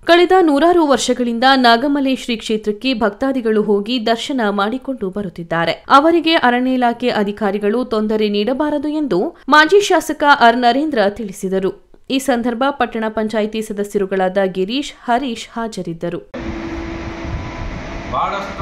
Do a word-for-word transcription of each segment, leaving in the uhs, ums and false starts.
ಕಳೆದ ನೂರಾರು ವರ್ಷಗಳಿಂದ ನಾಗಮಲೆ ಶ್ರೀ ಕ್ಷೇತ್ರಕ್ಕೆ ಭಕ್ತಾದಿಗಳು ಹೋಗಿ ದರ್ಶನ ಮಾಡಿಕೊಂಡು ಬರುತ್ತಿದ್ದಾರೆ. ಅವರಿಗೆ ಅರಣ್ಯ ಇಲಾಖೆ ಅಧಿಕಾರಿಗಳು ತೊಂದರೆ ನೀಡಬಾರದು ಎಂದು ಮಾಜಿ ಶಾಸಕ ಆರ್ ನರೇಂದ್ರ ತಿಳಿಸಿದರು. ಈ ಸಂದರ್ಭ ಪಟ್ಟಣ ಪಂಚಾಯಿತಿ ಸದಸ್ಯರುಗಳಾದ ಗಿರೀಶ್, ಹರೀಶ್ ಹಾಜರಿದ್ದರು. ಬಹಳಷ್ಟು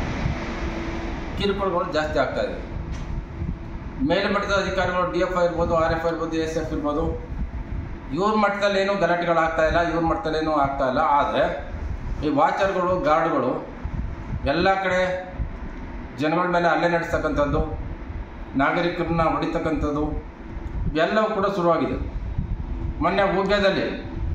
ಕಿರುಕುಳಗಳು ಜಾಸ್ತಿ ಆಗ್ತಾ ಇದೆ. ಮೇಲ್ಮಟ್ಟದ ಅಧಿಕಾರಿಗಳು ಡಿ ಎಫ್ ಇರ್ಬೋದು, ಆರ್ ಎಫ್ ಇರ್ಬೋದು, ಎಸ್ ಎಫ್ ಇರ್ಬೋದು, ಇವ್ರ ಮಟ್ಟದಲ್ಲಿ ಏನೂ ಗಲಾಟೆಗಳಾಗ್ತಾ ಇಲ್ಲ, ಇವ್ರ ಮಟ್ಟದಲ್ಲೇನೂ ಆಗ್ತಾ ಇಲ್ಲ. ಆದರೆ ಈ ವಾಚರ್ಗಳು, ಗಾರ್ಡ್ಗಳು ಎಲ್ಲ ಕಡೆ ಜನಗಳ ಮೇಲೆ ಹಲ್ಲೆ ನಡೆಸ್ತಕ್ಕಂಥದ್ದು, ನಾಗರಿಕರನ್ನ ಹೊಡಿತಕ್ಕಂಥದ್ದು ಎಲ್ಲವೂ ಕೂಡ ಶುರುವಾಗಿದೆ. ಮೊನ್ನೆ ಹುಗ್ಗದಲ್ಲಿ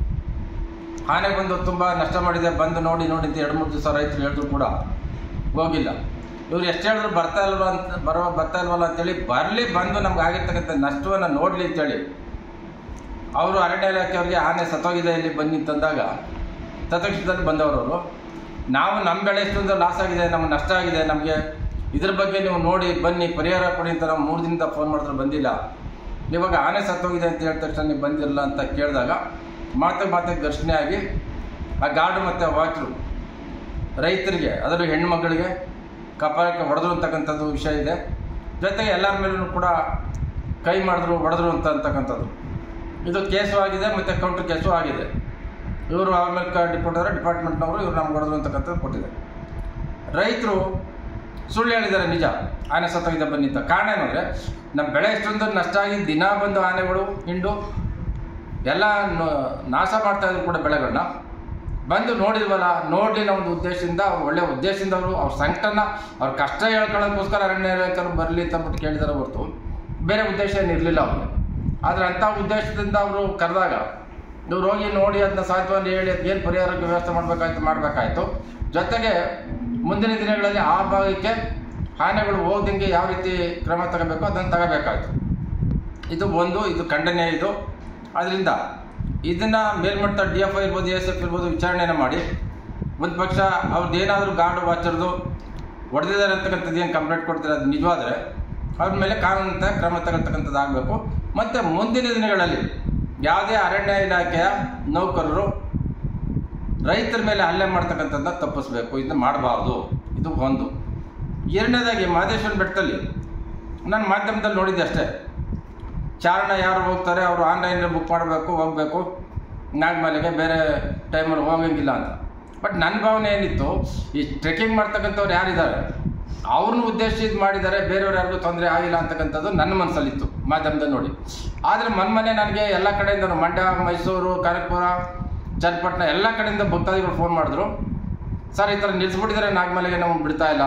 ಆನೆ ಬಂದು ತುಂಬ ನಷ್ಟ ಮಾಡಿದೆ, ಬಂದು ನೋಡಿ ನೋಡಿ ಅಂತ ಎರಡು ಮೂರು ದಿವಸ ರೈತರು ಹೇಳಿದ್ರು ಕೂಡ ಹೋಗಿಲ್ಲ. ಇವ್ರು ಎಷ್ಟು ಹೇಳಿದ್ರು ಬರ್ತಾ ಇಲ್ವ ಅಂತ ಬರೋ ಬರ್ತಾ ಇಲ್ವಲ್ಲ ಅಂತೇಳಿ ಬರಲಿ, ಬಂದು ನಮ್ಗೆ ಆಗಿರ್ತಕ್ಕಂಥ ನಷ್ಟವನ್ನು ನೋಡಲಿ ಅಂತೇಳಿ ಅವರು ಅರಣ್ಯ ಇಲಾಖೆಯವ್ರಿಗೆ ಆನೆ ಸತ್ತೋಗಿದೆ ಇಲ್ಲಿ ಬನ್ನಿ ತಂದಾಗ ತತ್ಕ್ಷಣದಲ್ಲಿ ಬಂದವರವರು, ನಾವು ನಮ್ಮ ಬೆಳೆ ಎಷ್ಟೊಂದು ಲಾಸ್ ಆಗಿದೆ, ನಮ್ಗೆ ನಷ್ಟ ಆಗಿದೆ, ನಮಗೆ ಇದ್ರ ಬಗ್ಗೆ ನೀವು ನೋಡಿ ಬನ್ನಿ ಪರಿಹಾರ ಕೊಡಿ ಅಂತ ನಾವು ಮೂರು ದಿನದಿಂದ ಫೋನ್ ಮಾಡಿದ್ರು ಬಂದಿಲ್ಲ. ಇವಾಗ ಆನೆ ಸತ್ತೋಗಿದೆ ಅಂತ ಹೇಳಿದ ತಕ್ಷಣ ನೀವು ಬಂದಿರಲ್ಲ ಅಂತ ಕೇಳಿದಾಗ ಮಾತು ಮಾತಿಗೆ ಘರ್ಷಣೆ ಆಗಿ ಆ ಗಾರ್ಡು ಮತ್ತು ವಾಚರು ರೈತರಿಗೆ, ಅದರಲ್ಲೂ ಹೆಣ್ಣುಮಕ್ಕಳಿಗೆ ಕಪಾಳಕ್ಕೆ ಹೊಡೆದ್ರು ಅಂತಕ್ಕಂಥದ್ದು ವಿಷಯ ಇದೆ. ಜೊತೆಗೆ ಎಲ್ಲರ ಮೇಲೂ ಕೂಡ ಕೈ ಮಾಡಿದ್ರು, ಹೊಡೆದ್ರು ಅಂತ ಅಂತಕ್ಕಂಥದ್ದು ಇದು ಕೇಸು ಆಗಿದೆ ಮತ್ತು ಕೌಂಟರ್ ಕೇಸು ಆಗಿದೆ. ಇವರು ಆಮೇಲೆ ಕೊಟ್ಟಿದ್ದಾರೆ ಡಿಪಾರ್ಟ್ಮೆಂಟ್ನವರು, ಇವರು ನಮ್ಗೆ ಹೊಡೆದ್ರು ಅಂತಕ್ಕಂಥದ್ದು ಕೊಟ್ಟಿದೆ. ರೈತರು ಸುಳ್ಳು ಹೇಳಿದ್ದಾರೆ, ನಿಜ ಆನೆ ಸತ್ತೋಗಿದೆ ಬನ್ನಿ ಅಂತ. ಕಾರಣ ಏನಂದರೆ ನಮ್ಮ ಬೆಳೆ ಎಷ್ಟೊಂದು ನಷ್ಟ ಆಗಿ ದಿನ ಬಂದು ಆನೆಗಳು ಹಿಂಡು ಎಲ್ಲ ನಾಶ ಮಾಡ್ತಾಯಿದ್ರು ಕೂಡ ಬೆಳೆಗಳನ್ನ ಬಂದು ನೋಡಿಲ್ವಲ್ಲ, ನೋಡಲಿ ನಮ್ಮ ಒಂದು ಉದ್ದೇಶದಿಂದ, ಒಳ್ಳೆಯ ಉದ್ದೇಶದಿಂದ ಅವರು ಅವ್ರ ಸಂಕಟನ ಅವ್ರ ಕಷ್ಟ ಹೇಳ್ಕೊಳ್ಳೋಕ್ಕೋಸ್ಕರ ಅರಣ್ಯ ಇಲಾಖೆಯವರು ಬರಲಿ ಅಂತಂದ್ಬಿಟ್ಟು ಕೇಳಿದಾರೆ ಹೊರತು ಬೇರೆ ಉದ್ದೇಶ ಏನಿರಲಿಲ್ಲ ಅವ್ರಿಗೆ. ಆದರೆ ಅಂಥ ಉದ್ದೇಶದಿಂದ ಅವರು ಕರೆದಾಗ ಇವ್ರು ಹೋಗಿ ನೋಡಿ ಅದನ್ನ ಸಾಧ್ಯವಾಗಿ ಹೇಳಿ ಅದಕ್ಕೆ ಏನು ಪರಿಹಾರಕ್ಕೆ ವ್ಯವಸ್ಥೆ ಮಾಡಬೇಕಾಯ್ತು ಮಾಡಬೇಕಾಯ್ತು. ಜೊತೆಗೆ ಮುಂದಿನ ದಿನಗಳಲ್ಲಿ ಆ ಭಾಗಕ್ಕೆ ಆನೆಗಳು ಹೋದಂಗೆ ಯಾವ ರೀತಿ ಕ್ರಮ ತಗೋಬೇಕು ಅದನ್ನು ತಗೋಬೇಕಾಯ್ತು. ಇದು ಒಂದು, ಇದು ಖಂಡನೀಯ. ಇದು ಅದರಿಂದ ಇದನ್ನು ಮೇಲ್ಮಟ್ಟ ಡಿ ಎಫ್ ಐ ಇರ್ಬೋದು, ಎಸ್ ಎಫ್ ಇರ್ಬೋದು ವಿಚಾರಣೆಯನ್ನು ಮಾಡಿ ಒಂದು ಪಕ್ಷ ಅವ್ರದ್ದು ಏನಾದರೂ ಗಾರ್ಡ್ ವಾಚರ್ದು ಹೊಡೆದಿದ್ದಾರೆ ಅಂತಕ್ಕಂಥದ್ದು ಏನು ಕಂಪ್ಲೇಂಟ್ ಕೊಡ್ತಾರೆ ಅದು ನಿಜವಾದರೆ ಅವ್ರ ಮೇಲೆ ಕಾನೂನಿನ ಕ್ರಮ ತಗೊಳ್ತಕ್ಕಂಥದ್ದು ಆಗಬೇಕು. ಮತ್ತು ಮುಂದಿನ ದಿನಗಳಲ್ಲಿ ಯಾವುದೇ ಅರಣ್ಯ ಇಲಾಖೆಯ ನೌಕರರು ರೈತರ ಮೇಲೆ ಹಲ್ಲೆ ಮಾಡ್ತಕ್ಕಂಥದ್ದನ್ನ ತಪ್ಪಿಸ್ಬೇಕು, ಇದನ್ನ ಮಾಡಬಾರ್ದು. ಇದು ಒಂದು. ಎರಡನೇದಾಗಿ ಮಹದೇಶ್ವರ ಬೆಟ್ಟದಲ್ಲಿ ನಾನು ಮಾಧ್ಯಮದಲ್ಲಿ ನೋಡಿದ್ದೆ ಅಷ್ಟೇ, ಚಾರಣ ಯಾರು ಹೋಗ್ತಾರೆ ಅವರು ಆನ್ಲೈನಲ್ಲಿ ಬುಕ್ ಮಾಡಬೇಕು, ಹೋಗಬೇಕು ನಾಗಮಲೆಗೆ, ಬೇರೆ ಟೈಮಲ್ಲಿ ಹೋಗಂಗಿಲ್ಲ ಅಂತ. ಬಟ್ ನನ್ನ ಭಾವನೆ ಏನಿತ್ತು, ಈ ಟ್ರೆಕ್ಕಿಂಗ್ ಮಾಡ್ತಕ್ಕಂಥವ್ರು ಯಾರಿದ್ದಾರೆ ಅವ್ರನ್ನ ಉದ್ದೇಶಿಸಿ ಮಾಡಿದ್ದಾರೆ, ಬೇರೆಯವ್ರು ಯಾರಿಗೂ ತೊಂದರೆ ಆಗಿಲ್ಲ ಅಂತಕ್ಕಂಥದ್ದು ನನ್ನ ಮನಸ್ಸಲ್ಲಿತ್ತು ಮಾಧ್ಯಮದಲ್ಲಿ ನೋಡಿ. ಆದರೆ ಮನ್ಮನೆ ನನಗೆ ಎಲ್ಲ ಕಡೆಯಿಂದ ಮಂಡ್ಯ, ಮೈಸೂರು, ಕನಕಪುರ, ಚನ್ನಪಟ್ಟಣ ಎಲ್ಲ ಕಡೆಯಿಂದ ಭಕ್ತಾದಿಗಳು ಫೋನ್ ಮಾಡಿದ್ರು, ಸರ್ ಈ ಥರ ನಿಲ್ಲಿಸ್ಬಿಟ್ಟಿದ್ದಾರೆ ನಾಗಮಲೆಗೆ, ನಾವು ಬಿಡ್ತಾ ಇಲ್ಲ,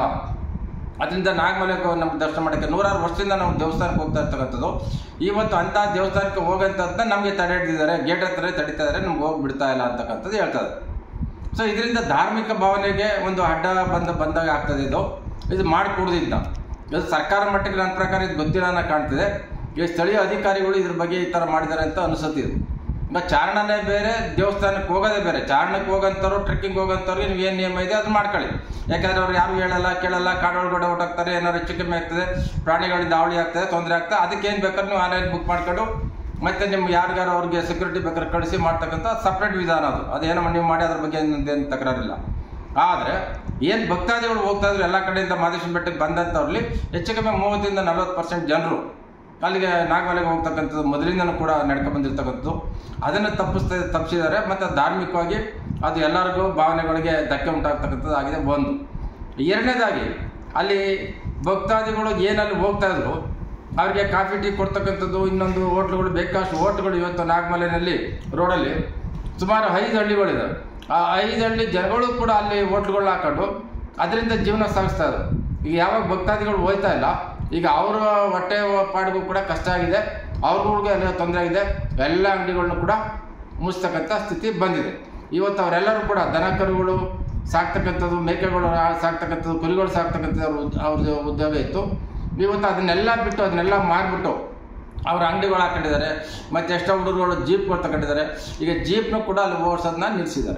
ಅದರಿಂದ ನಾಗಮಲೆಗೆ ನಮ್ಗೆ ದರ್ಶನ ಮಾಡೋಕ್ಕೆ ನೂರಾರು ವರ್ಷದಿಂದ ನಾವು ದೇವಸ್ಥಾನಕ್ಕೆ ಹೋಗ್ತಾ ಇರ್ತಕ್ಕಂಥದ್ದು, ಇವತ್ತು ಅಂಥ ದೇವಸ್ಥಾನಕ್ಕೆ ಹೋಗೋಂಥದ್ದನ್ನ ನಮಗೆ ತಡೆ ಹಿಡಿದಿದ್ದಾರೆ, ಗೇಟ್ ಹತ್ತಿರ ತಡೀತಾ ಇದ್ದಾರೆ, ನಮ್ಗೆ ಹೋಗಿ ಬಿಡ್ತಾ ಇಲ್ಲ ಅಂತಕ್ಕಂಥದ್ದು ಹೇಳ್ತಾರೆ. ಸೊ ಇದರಿಂದ ಧಾರ್ಮಿಕ ಭಾವನೆಗೆ ಒಂದು ಅಡ್ಡ ಬಂದ ಬಂದಾಗ ಆಗ್ತದೆ. ಇದು ಇದು ಮಾಡಿಕೊಡೋದ್ರಿಂದ ಇದು ಸರ್ಕಾರ ಮಟ್ಟಕ್ಕೆ ನನ್ನ ಪ್ರಕಾರ ಇದು ಗೊತ್ತಿಲ್ಲ ಅನ್ನೋ ಕಾಣ್ತಿದೆ. ಈಗ ಸ್ಥಳೀಯ ಅಧಿಕಾರಿಗಳು ಇದ್ರ ಬಗ್ಗೆ ಈ ಥರ ಮಾಡಿದ್ದಾರೆ ಅಂತ ಅನಿಸುತ್ತಿದೆ. ಈಗ ಚಾರಣನೇ ಬೇರೆ, ದೇವಸ್ಥಾನಕ್ಕೆ ಹೋಗೋದೇ ಬೇರೆ. ಚಾರಣಕ್ಕೆ ಹೋಗೋಂಥವ್ರು, ಟ್ರೆಕ್ಕಿಂಗ್ ಹೋಗೋಂಥವ್ರಿಗೆ ನೀವು ಏನು ನಿಯಮ ಇದೆ ಅದು ಮಾಡ್ಕೊಳ್ಳಿ. ಯಾಕೆಂದರೆ ಅವ್ರು ಯಾರು ಹೇಳಲ್ಲ ಕೇಳಲ್ಲ, ಕಾಡೊಳಗಡೆ ಹೊರಟಾಗ್ತಾರೆ, ಏನಾದ್ರು ಹೆಚ್ಚು ಕಮ್ಮಿ ಆಗ್ತದೆ, ಪ್ರಾಣಿಗಳಿಂದ ಅವಳಿ ಆಗ್ತದೆ, ತೊಂದರೆ ಆಗ್ತದೆ, ಅದಕ್ಕೆ ಏನು ಬೇಕಾದ್ರೆ ನೀವು ಆನ್ಲೈನ್ ಬುಕ್ ಮಾಡ್ಕೊಂಡು ಮತ್ತು ನಿಮ್ಗೆ ಯಾರಿಗಾರು ಅವ್ರಿಗೆ ಸೆಕ್ಯೂರಿಟಿ ಬೇಕಾದ್ರೆ ಕಳಿಸಿ ಮಾಡ್ತಕ್ಕಂಥ ಸಪ್ರೇಟ್ ವಿಧಾನ ಅದು. ಅದೇನೋ ನೀವು ಮಾಡಿ ಅದ್ರ ಬಗ್ಗೆ ಏನು ತಕರಾರಿಲ್ಲ. ಆದರೆ ಏನು ಭಕ್ತಾದಿಗಳು ಹೋಗ್ತಾ ಇದ್ರು ಎಲ್ಲ ಕಡೆಯಿಂದ ಮಹದೇಶ್ವರ ಬೆಟ್ಟಕ್ಕೆ ಬಂದಂಥವ್ರಲ್ಲಿ ಹೆಚ್ಚು ಕಮ್ಮಿ ಮೂವತ್ತರಿಂದ ನಲ್ವತ್ತು ಪರ್ಸೆಂಟ್ ಜನರು ಅಲ್ಲಿಗೆ ನಾಗಮಲೆಗೆ ಹೋಗ್ತಕ್ಕಂಥದ್ದು ಮೊದಲಿಂದನೂ ಕೂಡ ನಡ್ಕೊಂಡು ಬಂದಿರತಕ್ಕಂಥದ್ದು, ಅದನ್ನು ತಪ್ಪಿಸ್ತಾ ತಪ್ಪಿಸಿದ್ದಾರೆ. ಮತ್ತು ಧಾರ್ಮಿಕವಾಗಿ ಅದು ಎಲ್ಲರಿಗೂ ಭಾವನೆಗಳಿಗೆ ಧಕ್ಕೆ ಉಂಟಾಗ್ತಕ್ಕಂಥದ್ದು ಆಗಿದೆ ಒಂದು. ಎರಡನೇದಾಗಿ ಅಲ್ಲಿ ಭಕ್ತಾದಿಗಳು ಏನಲ್ಲಿ ಹೋಗ್ತಾ ಇದ್ರು ಅವ್ರಿಗೆ ಕಾಫಿ ಟೀ ಕೊಡ್ತಕ್ಕಂಥದ್ದು, ಇನ್ನೊಂದು ಹೋಟ್ಲುಗಳು, ಬೇಕಾಷ್ಟು ಹೋಟ್ಲುಗಳು ಇವತ್ತು ನಾಗಮಲೆಯಲ್ಲಿ ರೋಡಲ್ಲಿ ಸುಮಾರು ಐದು ಹಳ್ಳಿಗಳಿದ್ದಾವೆ. ಆ ಐದು ಹಳ್ಳಿ ಜನಗಳು ಕೂಡ ಅಲ್ಲಿ ಹೋಟ್ಲುಗಳು ಹಾಕೊಂಡು ಅದರಿಂದ ಜೀವನ ಸಾಗಿಸ್ತಾ ಇದ್ರು. ಈಗ ಯಾವಾಗ ಭಕ್ತಾದಿಗಳು ಹೋಗ್ತಾ ಇಲ್ಲ, ಈಗ ಅವರ ಹೊಟ್ಟೆ ಪಾಡಿಗೂ ಕೂಡ ಕಷ್ಟ ಆಗಿದೆ, ಅವ್ರಗಳಿಗೆ ಎಲ್ಲ ತೊಂದರೆ ಆಗಿದೆ, ಎಲ್ಲ ಅಂಗಡಿಗಳನ್ನೂ ಕೂಡ ಮುಚ್ಚತಕ್ಕಂಥ ಸ್ಥಿತಿ ಬಂದಿದೆ. ಇವತ್ತು ಅವರೆಲ್ಲರೂ ಕೂಡ ದನ ಕರುಗಳು ಸಾಕ್ತಕ್ಕಂಥದ್ದು, ಮೇಕೆಗಳು ಸಾಕ್ತಕ್ಕಂಥದ್ದು, ಕುರಿಗಳು ಸಾಕ್ತಕ್ಕಂಥದ್ದು ಅವ್ರ ಅವ್ರದ್ದು ಉದ್ಯೋಗ ಇತ್ತು. ಇವತ್ತು ಅದನ್ನೆಲ್ಲ ಬಿಟ್ಟು ಅದನ್ನೆಲ್ಲ ಮಾರಿಬಿಟ್ಟು ಅವ್ರ ಅಂಗಡಿಗಳು ಹಾಕೊಂಡಿದ್ದಾರೆ. ಮತ್ತು ಎಷ್ಟೋ ಹುಡುಗರುಗಳು ಜೀಪ್ಗಳು ತಗೊಂಡಿದ್ದಾರೆ. ಈಗ ಜೀಪ್ನು ಕೂಡ ಅಲ್ಲಿ ಓಡಿಸೋದನ್ನ ನಿಲ್ಲಿಸಿದ್ದಾರೆ.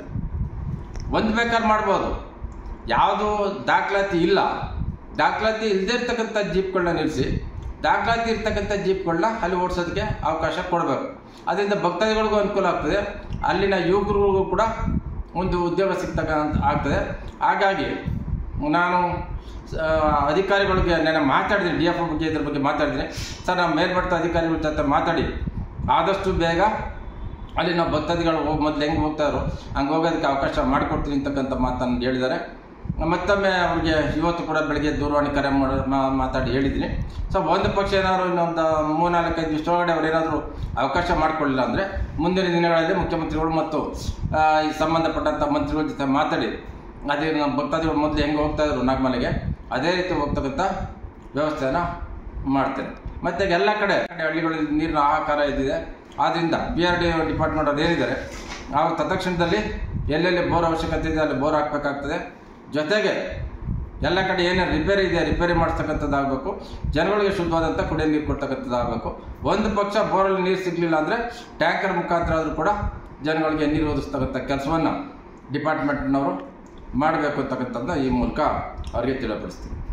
ಒಂದು ಬೇಕಾದ್ರೆ ಮಾಡ್ಬೋದು, ಯಾವುದು ದಾಖಲಾತಿ ಇಲ್ಲ, ದಾಖಲಾತಿ ಇಲ್ಲದೇ ಇರ್ತಕ್ಕಂಥ ಜೀಪ್ಗಳನ್ನ ನಿಲ್ಲಿಸಿ ದಾಖಲಾತಿ ಇರ್ತಕ್ಕಂಥ ಜೀಪ್ಗಳನ್ನ ಅಲ್ಲಿ ಓಡಿಸೋದಕ್ಕೆ ಅವಕಾಶ ಕೊಡಬೇಕು. ಅದರಿಂದ ಭಕ್ತಾದಿಗಳಿಗೂ ಅನುಕೂಲ ಆಗ್ತದೆ, ಅಲ್ಲಿನ ಯುವಕರಿಗೂ ಕೂಡ ಒಂದು ಉದ್ಯೋಗ ಸಿಗ್ತಕ್ಕಂಥ ಆಗ್ತದೆ. ಹಾಗಾಗಿ ನಾನು ಅಧಿಕಾರಿಗಳಿಗೆ ನಾನು ಮಾತಾಡಿದ್ದೀನಿ, ಡಿ ಎಫ್ ಒ ಬಗ್ಗೆ ಇದ್ರ ಬಗ್ಗೆ ಮಾತಾಡಿದ್ದೀನಿ. ಸರ್ ನಾವು ಮೇಲ್ಮಟ್ಟದ ಅಧಿಕಾರಿಗಳ ಜೊತೆ ಮಾತಾಡಿ ಆದಷ್ಟು ಬೇಗ ಅಲ್ಲಿ ನಾವು ಭಕ್ತಾದಿಗಳು ಹೋಗಿ ಮೊದಲು ಹೆಂಗೆ ಹೋಗ್ತಾರೋ ಹಂಗೆ ಹೋಗೋದಕ್ಕೆ ಅವಕಾಶ ಮಾಡಿಕೊಡ್ತೀನಿ ಅಂತಕ್ಕಂಥ ಮಾತನ್ನು ಹೇಳಿದ್ದಾರೆ. ಮತ್ತೊಮ್ಮೆ ಅವ್ರಿಗೆ ಇವತ್ತು ಕೂಡ ಬೆಳಗ್ಗೆ ದೂರವಾಣಿ ಕರೆ ಮಾಡಿ ಮಾತಾಡಿ ಹೇಳಿದ್ದೀನಿ. ಸೊ ಒಂದು ಪಕ್ಷ ಏನಾದರೂ ಇನ್ನೊಂದು ಮೂರ್ನಾಲ್ಕೈದು ದಿವಸದೊಳಗಡೆ ಅವ್ರು ಏನಾದರೂ ಅವಕಾಶ ಮಾಡಿಕೊಳ್ಳಿಲ್ಲ ಅಂದರೆ ಮುಂದಿನ ದಿನಗಳಲ್ಲಿ ಮುಖ್ಯಮಂತ್ರಿಗಳು ಮತ್ತು ಈ ಸಂಬಂಧಪಟ್ಟಂಥ ಮಂತ್ರಿಗಳ ಜೊತೆ ಮಾತಾಡಿ ಅದೇ ನಮ್ಮ ಭಕ್ತಾದಿಗಳು ಮೊದಲು ಹೆಂಗೆ ಹೋಗ್ತಾಯಿದ್ರು ನಾಗಮಲೆಗೆ ಅದೇ ರೀತಿ ಹೋಗ್ತಕ್ಕಂಥ ವ್ಯವಸ್ಥೆಯನ್ನು ಮಾಡ್ತೇನೆ. ಮತ್ತು ಎಲ್ಲ ಕಡೆ ಹಳ್ಳಿಗಳಲ್ಲಿ ನೀರಿನ ಹಾಹಾಕಾರ ಇದ್ದಿದೆ. ಆದ್ದರಿಂದ ಬಿ ಆರ್ ಡಿ ಡಿಪಾರ್ಟ್ಮೆಂಟ್ ಅವ್ರು ಏನಿದ್ದಾರೆ ನಾವು ತತ್ಕ್ಷಣದಲ್ಲಿ ಎಲ್ಲೆಲ್ಲಿ ಬೋರ್ ಅವಶ್ಯಕತೆ ಇದೆ ಅಲ್ಲಿ ಬೋರ್ ಹಾಕಬೇಕಾಗ್ತದೆ. ಜೊತೆಗೆ ಎಲ್ಲ ಕಡೆ ಏನೇನು ರಿಪೇರಿ ಇದೆ ರಿಪೇರಿ ಮಾಡಿಸ್ತಕ್ಕಂಥದ್ದಾಗಬೇಕು. ಜನಗಳಿಗೆ ಶುದ್ಧವಾದಂಥ ಕುಡಿಯೋ ನೀರು ಕೊಡ್ತಕ್ಕಂಥದ್ದಾಗಬೇಕು. ಒಂದು ಪಕ್ಷ ಬೋರಲ್ಲಿ ನೀರು ಸಿಗಲಿಲ್ಲ ಅಂದರೆ ಟ್ಯಾಂಕರ್ ಮುಖಾಂತರ ಆದರೂ ಕೂಡ ಜನಗಳಿಗೆ ನೀರು ಒದಗಿಸ್ತಕ್ಕಂಥ ಕೆಲಸವನ್ನು ಡಿಪಾರ್ಟ್ಮೆಂಟ್ನವರು ಮಾಡಬೇಕು ಅಂತಕ್ಕಂಥದ್ದನ್ನ ಈ ಮೂಲಕ ಅವರಿಗೆ ತಿಳಿಪಡಿಸ್ತೀನಿ.